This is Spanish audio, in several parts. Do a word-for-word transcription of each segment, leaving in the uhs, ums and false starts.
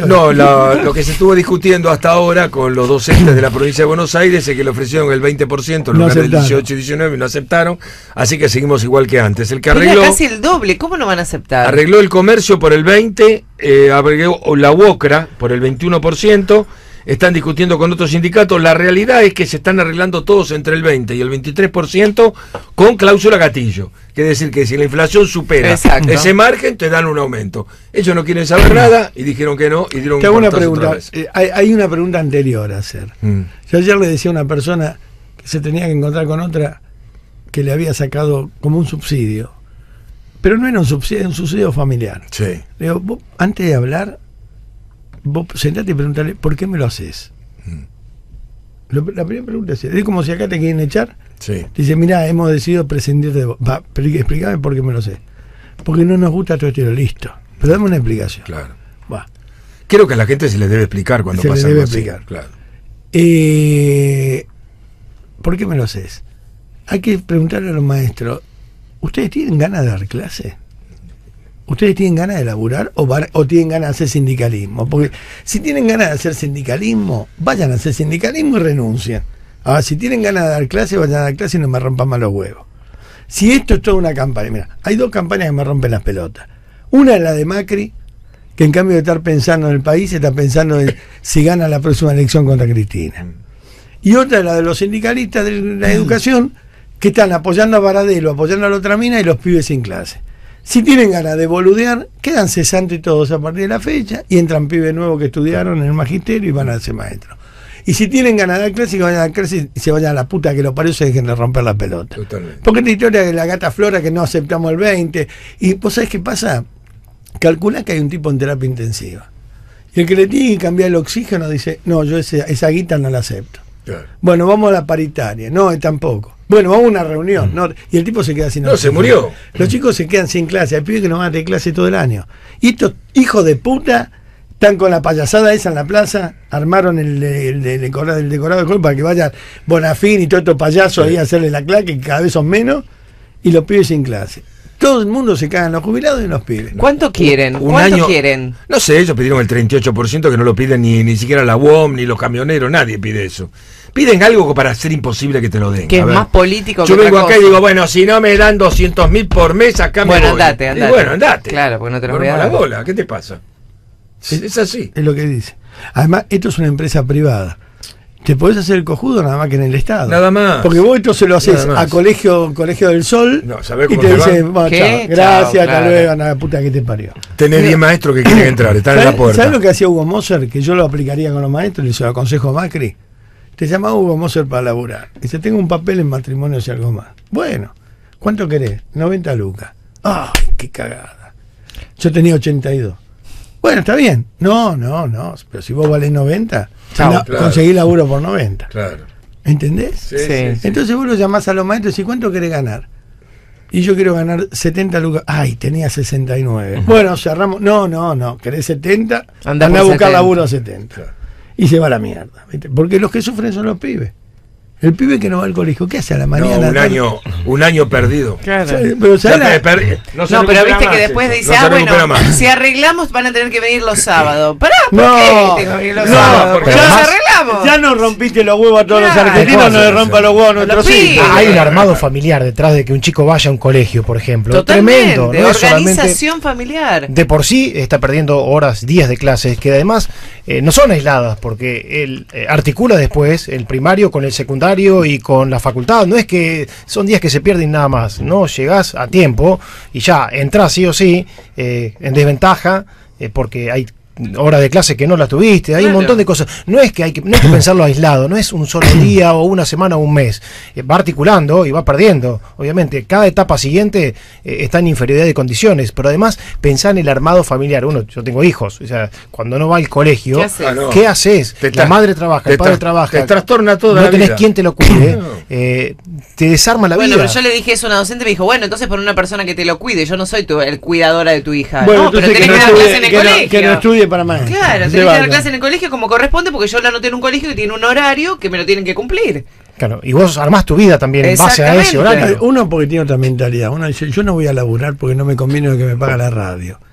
No, la, lo que se estuvo discutiendo hasta ahora con los docentes de la provincia de Buenos Aires es que le ofrecieron el veinte por ciento en No lugar del aceptaron. dieciocho y diecinueve y no aceptaron, así que seguimos igual que antes. El que Era arregló, casi el doble, ¿cómo no van a aceptar? arregló el comercio por el veinte, eh, arregló la UOCRA por el veintiuno por ciento. Están discutiendo con otros sindicatos. La realidad es que se están arreglando todos entre el veinte y el veintitrés por ciento con cláusula gatillo. Quiere decir que si la inflación supera Exacto. ese margen, te dan un aumento. Ellos no quieren saber nada y dijeron que no y dieron Te un hago una portazo otra pregunta. vez. Eh, hay, hay una pregunta anterior a hacer. Mm. Yo ayer le decía a una persona que se tenía que encontrar con otra que le había sacado como un subsidio. Pero no era un subsidio, era un subsidio familiar. Sí. Le digo, vos, antes de hablar, vos sentate y preguntale, ¿por qué me lo haces? Mm. Lo- la primera pregunta es, es como si acá te quieren echar. Sí. Dice, mira, hemos decidido prescindir de vos. Va, pero explícame por qué me lo sé. Porque no nos gusta tu estilo, listo. Pero dame una explicación. Claro. Va. Creo que a la gente se les debe explicar cuando Se les pasa debe algo así. explicar. Claro. Eh, ¿Por qué me lo haces? Hay que preguntarle a los maestros, ¿ustedes tienen ganas de dar clase? ¿Ustedes tienen ganas de laburar o, van- o tienen ganas de hacer sindicalismo? Porque si tienen ganas de hacer sindicalismo, vayan a hacer sindicalismo y renuncien. Ahora, si tienen ganas de dar clase, vayan a dar clase y no me rompan más los huevos. Si esto es toda una campaña, mira, hay dos campañas que me rompen las pelotas. Una es la de Macri, que en cambio de estar pensando en el país, está pensando en si gana la próxima elección contra Cristina. Y otra es la de los sindicalistas de la educación, que están apoyando a Baradelo, apoyando a la otra mina y los pibes sin clase. Si tienen ganas de boludear, quedan cesantes todos a partir de la fecha y entran pibes nuevos que estudiaron en el magisterio y van a ser maestros. Y si tienen ganas de dar clase, que vayan a dar clase y se vayan a la puta que lo parió, se dejen de romper la pelota. Totalmente. Porque esta historia de la gata Flora que no aceptamos el veinte. Y vos sabés qué pasa, calculá que hay un tipo en terapia intensiva. Y el que le tiene que cambiar el oxígeno dice, no, yo ese, esa guita no la acepto. Claro. Bueno, vamos a la paritaria. No, eh, tampoco. Bueno, vamos a una reunión. No, y el tipo se queda sin No, se oxígeno. murió. Los chicos se quedan sin clase. Hay pibes que no van a tener clase todo el año. Y estos hijos de puta están con la payasada esa en la plaza. Armaron el, el, el decorado, el decorado de color para que vayan Bonafín y todos estos payasos Sí. ahí a hacerle la clase, que cada vez son menos. Y los pibes sin clase. Todo el mundo se cagan, los jubilados y los pibes. ¿Cuánto quieren? Un ¿Cuánto año- quieren? No sé, ellos pidieron el treinta y ocho por ciento que no lo piden ni, ni siquiera la U O M, ni los camioneros, nadie pide eso. Piden algo para hacer imposible que te lo den. Que A es ver. más político que Yo otra vengo acá y cosa. digo, bueno, si no me dan doscientos mil por mes, acá me Bueno, voy. andate, Y andate. bueno, andate. Claro, porque no te lo Por voy a mala dar. bola, ¿qué te pasa? Es, es así. Es lo que dice. Además, esto es una empresa privada. Te podés hacer el cojudo nada más que en el Estado. Nada más. Porque vos esto se lo haces Nada más. a colegio colegio del Sol No, ¿sabés y cómo te te dice, va? bueno, ¿Qué? chao, gracias, Chao, hasta claro. luego, anda la puta que te parió. Tenés diez maestros que quieren entrar, están en la ¿Sabés, puerta. ¿sabés lo que hacía Hugo Moser? Que yo lo aplicaría con los maestros y se lo aconsejo a Macri. Te llama Hugo Moser para laburar. Dice, tengo un papel en matrimonio y algo más. Bueno, ¿cuánto querés? noventa lucas. ¡Ay, qué cagada! Yo tenía ochenta y dos. Bueno, está bien. No, no, no. Pero si vos valés noventa, Chao. no, Claro. conseguí laburo por noventa. Claro. ¿Entendés? Sí, Sí. sí, sí. Entonces vos lo llamás a los maestros y ¿cuánto querés ganar? Y yo quiero ganar setenta lucas. Ay, tenía sesenta y nueve. Bueno, cerramos. No, no, no. ¿Querés setenta? Anda Andá por a buscar setenta. laburo a setenta. Claro. Y se va a la mierda. ¿viste? Porque los que sufren son los pibes. El pibe que no va al colegio, ¿qué hace a la No, mañana? un año, un año perdido. Claro. Pero, Ya ¿sabés la- te per- no, se No, pero recupera viste que más después eso. dice, No se ah, recupera bueno, más. si arreglamos van a tener que venir los sábados. Pará, ¿por No, qué tengo que venir los no, sábados? porque Porque además- nos arreglamos. Ya no rompiste los huevos a todos Claro. los argentinos, no le Sí. rompa los huevos a Los nuestros pibes. hijos. Ah, hay un armado familiar detrás de que un chico vaya a un colegio, por ejemplo. Totalmente, Tremendo. No es solamente organización familiar. de por sí está perdiendo horas, días de clases, que además eh, no son aisladas, porque él eh, articula después el primario con el secundario y con la facultad. No es que son días que se pierden nada más. No llegás a tiempo y ya entras sí o sí eh, en desventaja eh, porque hay horas de clase que no las tuviste, hay Claro. un montón de cosas. No es que hay que, no hay que pensarlo aislado, no es un solo día o una semana o un mes. Eh, va articulando y va perdiendo. Obviamente, cada etapa siguiente eh, está en inferioridad de condiciones, pero además pensar en el armado familiar. Uno, yo tengo hijos, o sea, cuando no va al colegio, ¿Qué haces? Ah, no. ¿qué haces? Te La tra- madre trabaja, te el padre tra- trabaja. te trastorna toda no la tenés vida. quien te lo cuide. No. eh, te desarma la Bueno, vida. pero yo le dije eso a una docente y me dijo, bueno, entonces pon una persona que te lo cuide. Yo no soy tu, el cuidadora de tu hija. Bueno, no, pero entonces tenés que, que, no dar clase estudie, en el que, no, colegio. que no estudie para más. Claro, tenés que dar clase en el colegio como corresponde porque yo la anoté en un colegio que tiene un horario que me lo tienen que cumplir. Claro, y vos armás tu vida también en base a ese Exactamente. horario. Uno porque tiene otra mentalidad. Uno dice, yo no voy a laburar porque no me conviene lo que me paga la radio.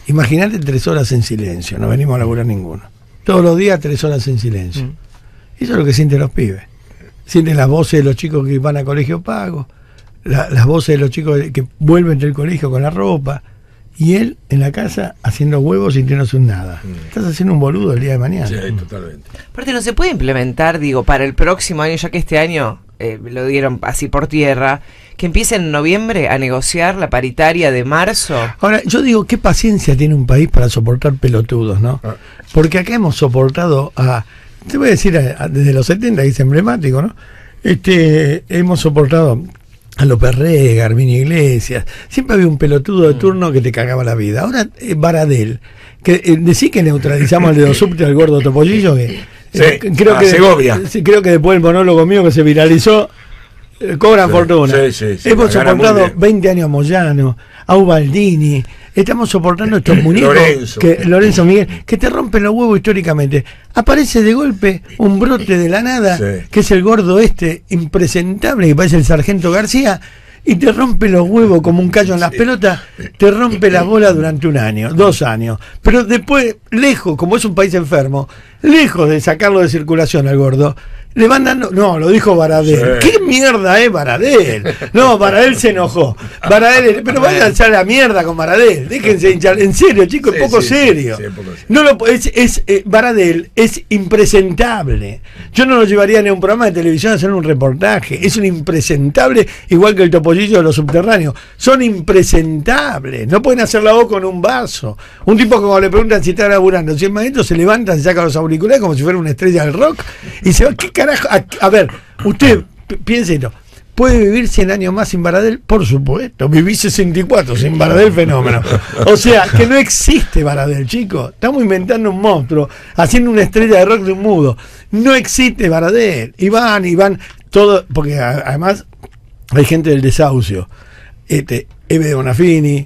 Imagínate tres horas en silencio, no venimos a laburar ninguno. Todos los días tres horas en silencio. Mm. Eso es lo que sienten los pibes. Sienten las voces de los chicos que van a colegio pago, la, las voces de los chicos que vuelven del colegio con la ropa, y él en la casa haciendo huevos sintiéndose un nada. Mm. Estás haciendo un boludo el día de mañana. Sí, totalmente. Aparte, no se puede implementar, digo, para el próximo año, ya que este año eh, lo dieron así por tierra, que empiecen en noviembre a negociar la paritaria de marzo. Ahora, yo digo, ¿qué paciencia tiene un país para soportar pelotudos, no? Ah. Porque acá hemos soportado a... Te voy a decir, a, a, desde los setenta, que es emblemático, ¿no? Este, hemos soportado a López Rega, a Arminio Iglesias. Siempre había un pelotudo de turno que te cagaba la vida. Ahora, eh, Baradel, que eh, decís que neutralizamos al dedo subte al gordo Topollillo, que... Sí, eh, creo a que Segovia. Sí, creo que después del monólogo mío que se viralizó, eh, cobran sí, fortuna. Sí, sí, sí, hemos soportado veinte años a Moyano, a Ubaldini. Estamos soportando estos muñecos, Lorenzo. que Lorenzo Miguel, que te rompen los huevos históricamente. Aparece de golpe un brote de la nada, sí. que es el gordo este impresentable, que parece el Sargento García, y te rompe los huevos como un callo en las pelotas, te rompe la bola durante un año, dos años. Pero después, lejos, como es un país enfermo, lejos de sacarlo de circulación al gordo, le van dando... No, lo dijo Baradel. Sí. ¿Qué mierda es Baradel? No, Baradel se enojó. Baradel, pero vayan a echar la mierda con Baradel. Déjense hinchar. En serio, chicos, sí, poco, sí, serio. Sí, sí, poco serio. No lo, es, es, eh, Baradel es impresentable. Yo no lo llevaría ni a un programa de televisión a hacer un reportaje. Es un impresentable, igual que el Topollillo de los subterráneos. Son impresentables. No pueden hacer la voz con un vaso. Un tipo que cuando le preguntan si está laburando cien maestros, se levanta, se saca los auriculares como si fuera una estrella del rock y se va. ¿Qué carajo? A, a ver, usted piense esto. ¿Puede vivir cien años más sin Baradel? Por supuesto. Viví sesenta y cuatro sin Baradel, fenómeno. O sea, que no existe Baradel, chicos. Estamos inventando un monstruo, haciendo una estrella de rock de un mudo. No existe Baradel. Y van, y van, todo, porque a, además hay gente del desahucio. Este, Eve de Bonafini,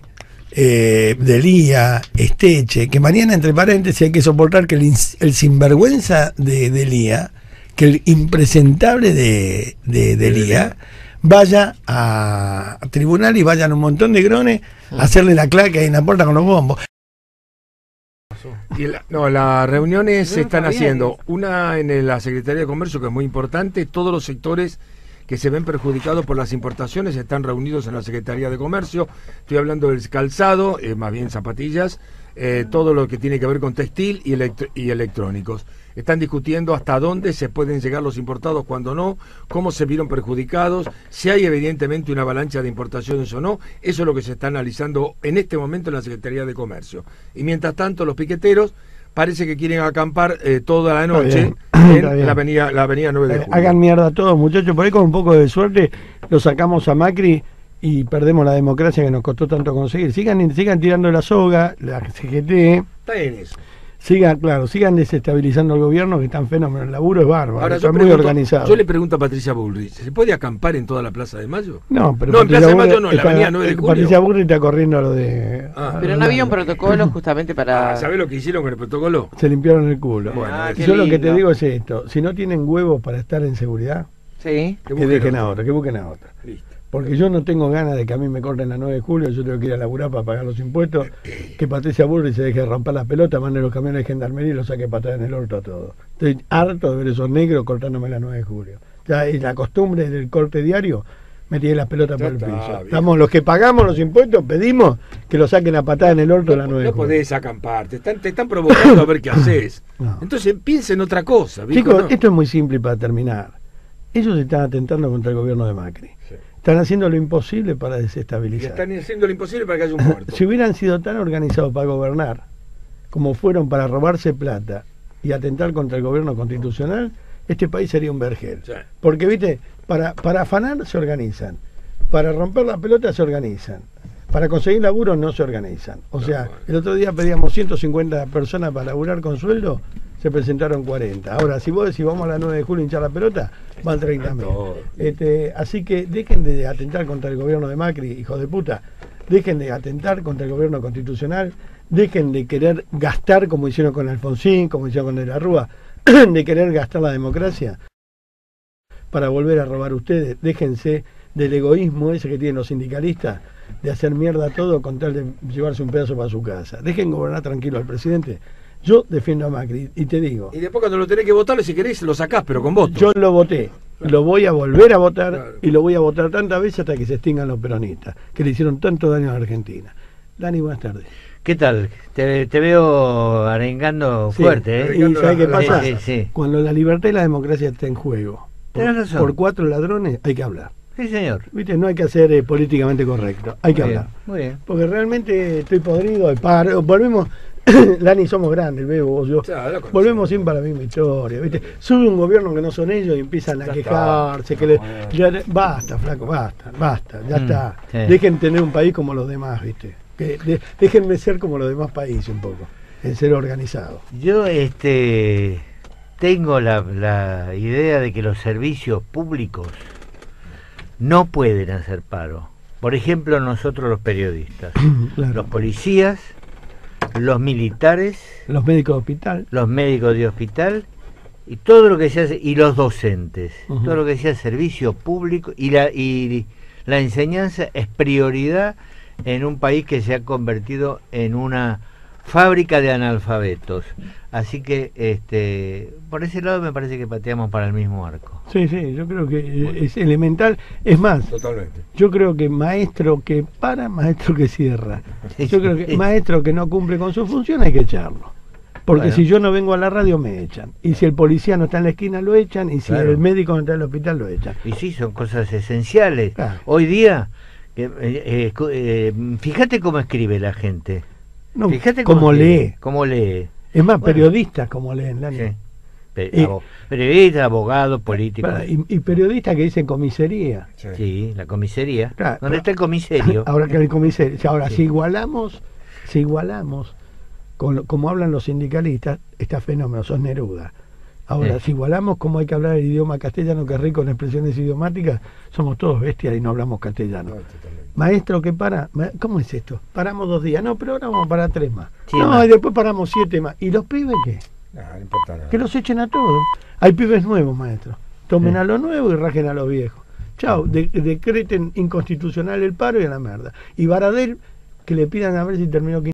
eh, Delía, Esteche, que mañana, entre paréntesis, hay que soportar que el, el sinvergüenza de Delía, que el impresentable de, de, de Lía vaya a, a tribunal y vayan un montón de grones a hacerle la claque ahí en la puerta con los bombos. Y la, no, las reuniones se están haciendo, una en la Secretaría de Comercio, que es muy importante. Todos los sectores que se ven perjudicados por las importaciones están reunidos en la Secretaría de Comercio. Estoy hablando del calzado, eh, más bien zapatillas, eh, todo lo que tiene que ver con textil y, electro y electrónicos. Están discutiendo hasta dónde se pueden llegar los importados, cuándo no, cómo se vieron perjudicados, si hay evidentemente una avalancha de importaciones o no. Eso es lo que se está analizando en este momento en la Secretaría de Comercio. Y mientras tanto, los piqueteros parece que quieren acampar eh, toda la noche en la avenida, la avenida nueve de julio. Hagan mierda a todos, muchachos, por ahí con un poco de suerte lo sacamos a Macri y perdemos la democracia que nos costó tanto conseguir. Sigan, sigan tirando la soga, la C G T. Está en eso. Sigan, claro, sigan desestabilizando el gobierno, que están fenómenos. El laburo es bárbaro, ahora, está yo muy pregunto, organizado. Yo le pregunto a Patricia Bullrich, ¿se puede acampar en toda la Plaza de Mayo? No, pero no, en Plaza de Mayo no, en la avenida nueve de julio. Patricia Bullrich está corriendo a lo de... Ah, pero no había un protocolo justamente para... Ah, ¿sabés lo que hicieron con el protocolo? Se limpiaron el culo. Bueno, ah, yo lo que te digo es esto, si no tienen huevos para estar en seguridad, sí, que, que dejen a otra, que busquen a otra. Listo. Porque yo no tengo ganas de que a mí me corten la nueve de julio, yo tengo que ir a laburar para pagar los impuestos, que Patricia Bullrich se deje romper las pelotas, mande los camiones de gendarmería y los saque patada en el orto a todo. Estoy harto de ver esos negros cortándome la nueve de julio. Ya es la costumbre del corte diario, me tiene las pelotas ya por el piso. Bien. Estamos los que pagamos los impuestos, pedimos que lo saquen a patada en el orto no, la nueve de julio. No podés acampar, te están, te están provocando a ver qué haces. No. Entonces piensa en otra cosa. Chicos, ¿no? Esto es muy simple para terminar. Ellos están atentando contra el gobierno de Macri. Sí. Están haciendo lo imposible para desestabilizar. Y están haciendo lo imposible para que haya un muerto. Si hubieran sido tan organizados para gobernar como fueron para robarse plata y atentar contra el gobierno constitucional, este país sería un vergel. Sí. Porque, viste, para, para afanar se organizan, para romper la pelota se organizan, para conseguir laburo no se organizan. O no, sea, bueno. El otro día pedíamos ciento cincuenta personas para laburar con sueldo, se presentaron cuarenta. Ahora, si vos decís vamos a la nueve de julio a hinchar la pelota, van treinta mil. Este, así que dejen de atentar contra el gobierno de Macri, hijos de puta. Dejen de atentar contra el gobierno constitucional. Dejen de querer gastar como hicieron con Alfonsín, como hicieron con De la Rúa, de querer gastar la democracia para volver a robar ustedes. Déjense del egoísmo ese que tienen los sindicalistas de hacer mierda todo con tal de llevarse un pedazo para su casa. Dejen gobernar tranquilo al presidente. Yo defiendo a Macri y te digo. Y después cuando lo tenés que votar, si querés, lo sacás, pero con votos. Yo lo voté, lo voy a volver a votar Claro. y lo voy a votar tantas veces hasta que se extingan los peronistas, que le hicieron tanto daño a la Argentina. Dani, buenas tardes. ¿Qué tal? Te, te veo arengando Sí, fuerte, ¿eh? ¿Y sabes qué pasa? Sí, sí, sí. Cuando la libertad y la democracia está en juego, por, Tenés razón. por cuatro ladrones hay que hablar. Sí, señor. ¿Viste? No hay que ser eh, políticamente correcto, hay que Muy hablar. bien, muy bien. Porque realmente estoy podrido de paro. Volvemos, Lani, somos grandes, veo vos, yo. Claro, lo Volvemos siempre a la misma historia, ¿viste? Sube un gobierno que no son ellos y empiezan a Ya quejarse. está. Que le, Bueno. ya- basta, flaco, basta, basta, ya Mm, está. sí. Dejen tener un país como los demás, ¿viste? Que, de- déjenme ser como los demás países un poco, en ser organizado. Yo este tengo la, la idea de que los servicios públicos no pueden hacer paro. Por ejemplo, nosotros los periodistas, Claro. los policías, los militares, Los médicos de hospital. los médicos de hospital y todo lo que se hace, y los docentes, Ujú. todo lo que sea servicio público y la y la enseñanza es prioridad en un país que se ha convertido en una fábrica de analfabetos. Así que este por ese lado me parece que pateamos para el mismo arco. Sí, sí, yo creo que es elemental. Es más, Totalmente. yo creo que maestro que para, maestro que cierra. Sí, Yo creo que sí. maestro que no cumple con su función hay que echarlo. Porque Bueno. si yo no vengo a la radio me echan. Y si el policía no está en la esquina lo echan. Y si Claro. el médico no está en el hospital lo echan. Y sí, son cosas esenciales. Claro. Hoy día, que, eh, eh, cu- eh, fíjate cómo escribe la gente. No, Fíjate como cómo escribe, lee. Cómo lee. Es más, Bueno. periodistas como leen. Lani. Sí. Pe- Y- abo- periodista, abogado, político. Para- Y, y periodistas que dicen comisaría. Sí. Sí, la comisaría. Claro. ¿Dónde está el comisario? Ahora que el comisario. Ahora, Sí. si igualamos, si igualamos, con, lo- como hablan los sindicalistas, está fenómeno, sos Neruda. Ahora, Sí. si igualamos como hay que hablar el idioma castellano, que es rico en expresiones idiomáticas, somos todos bestias y no hablamos castellano. No, totalmente. Maestro que para, ma- ¿cómo es esto? Paramos dos días, no, pero ahora vamos a parar tres más. Sí, no, más. y después paramos siete más. ¿Y los pibes qué? Nah, no importa nada. Que los echen a todos. Hay pibes nuevos, maestro. Tomen Sí. a lo nuevo y rajen a los viejos. Chao, de- decreten inconstitucional el paro y a la merda. Y Baradel, que le pidan a ver si terminó